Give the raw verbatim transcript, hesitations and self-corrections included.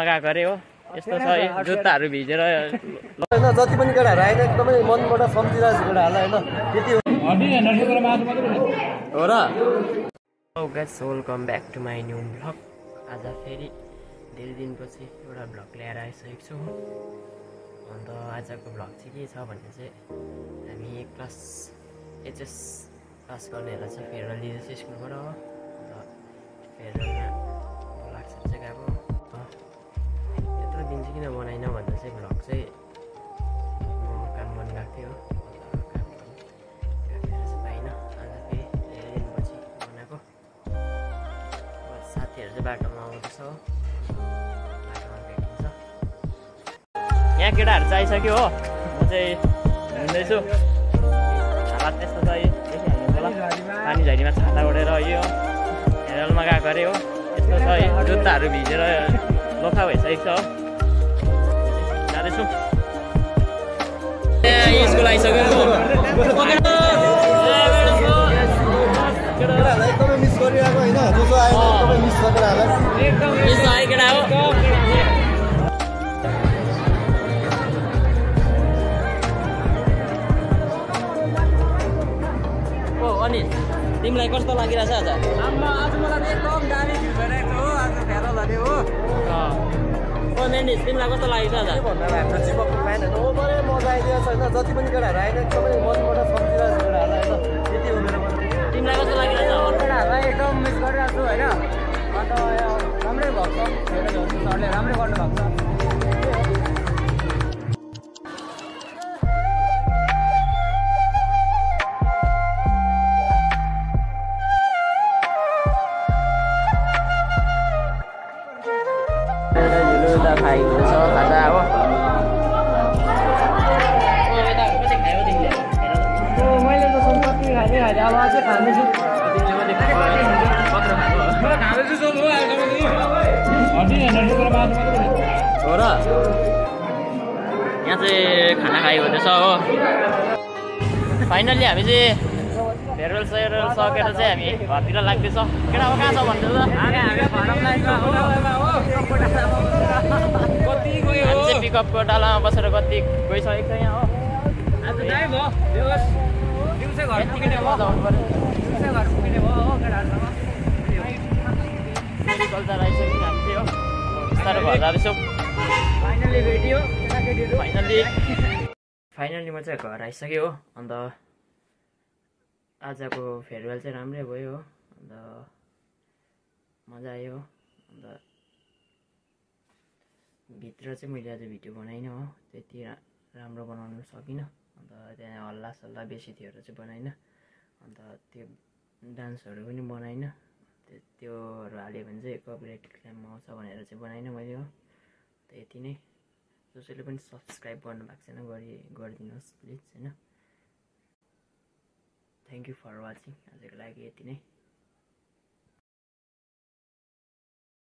लगाएको अरे हो यस्तो छ है जुत्ताहरू भिजेर हैन जति पनि केटाहरु आइन एकदमै मनबाट सम्झिरहेको छ केटाहरुलाई हैन त्यति हो र Oh guys, welcome back to my new vlog. आज फेरि धेरै दिनपछि एउटा भ्लग ल्याएर आइसकेको छु अन्त आजको भ्लग चाहिँ के छ भन्ने चाहिँ हामी क्लास एचएस पास गर्नेहरूलाई चाहिँ फेयरवेल दिँदैछ स्कुलबाट हो अन्त फेयरवेलमा लाग्छ चाहिँ गएको यत्रो दिन चाहिँ किन बनाइन भन्दा चाहिँ भ्लग चाहिँ म काम गर्न गएको थिएँ हो काम गर्न गएको चाहिँ पाइनँ आज फेरि धेरै दिनपछि बनाएको साथीहरू चाहिँ बाटोमा आउँदैछ हो बाटोमा भेटिन्छ यहाँ केटाहरू चाहिँ आइसक्यो हो म चाहिँ हिँड्दैछु हालत त्यस्तो छ देखिहाल्नु होला पानी झरीमा छाता ओढेर यो हेरलमा गएको अरे हो यस्तो छ है जुत्ताहरू भिजेर लोखा भइसकेको छ हो जाँदैछु स्कुल आइसक्यो केटाहरुलाई एकदमै मिस गरिरहेको हैन जसो आयो एकदमै मिस गरेर होला एकदम मिस आइ केटा हो ओ अनि तिमीलाई कस्तो लागिरहेछ आज आम्मा आज मलाई एकदम दामी फिल भइरहेको हो आज फेरल भने हो ओ मेन्डिस तिमीलाई कस्तो लागेछ आज के भन्नु हाम्रो जीवको फ्यानहरु हो बरे मजा आइदिएको छ हैन जति पनि केटाहरु आइन एकदमै मनबाट सम्झिरहेको छ केटाहरुलाई हैन त्यति हो मेरो मन तिमीलाई कस्तो लागिरहेछ केटाहरुलाई एकदम मिस गरिरहेको छु हैन अन्त राम्रै भएको छ सरले राम्रै गर्नु भएको छ खाइन्छ खाजा हो मैले त सम्पत्ति खाने खाने अब अझै खाँदैछु हो र यहाँ चाहिँ खाना खाइ हुँदैछ हो फाइनल्ली हामी चाहिँ फेयरवेल सेयरवेल सकेर चाहिँ हामी घरतिर लाग्दैछ केटा अब कहाँ छ भन्दैछ हामी चाहिँ पिकअपको डालामा बसेर कति गइसकेको छ यहाँ हो कल्चर आइसक्यो हामी चाहिँ हो बिस्तारो घर जाँदैछौँ फाइनल्ली फाइनल्ली म चाहिँ घर आइसक्यो हो अन्त आजको फेयरवेल चाहिँ राम्रै भयो हो अन्त मजा आयो हो अन्त भित्र चाहिँ मैले आज भिडियो बनाइनँ हो त्यति राम्रो बनाउनु सकिनँ अन्त त्यहाँ हल्ला सल्ला बेसी थियो र चाहिँ बनाइनँ अन्त त्यो डान्सहरू पनि बनाइनँ त्योहरू हाल्यो भने चाहिँ कपिराइट क्लेम आउँछ भनेर चाहिँ बनाइनँ मैले हो त यति नै जसैले पनि सब्सक्राइब गर्नु भएको छैन गरि गरिदिनुहोस् प्लिज होइन थ्याङ्क यू फर वाचिङ आजको लागि यति नै